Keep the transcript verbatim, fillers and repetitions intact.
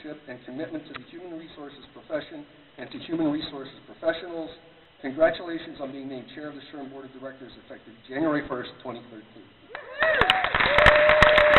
leadership and commitment to the human resources profession and to human resources professionals. Congratulations on being named Chair of the S H R M Board of Directors effective January first, twenty thirteen.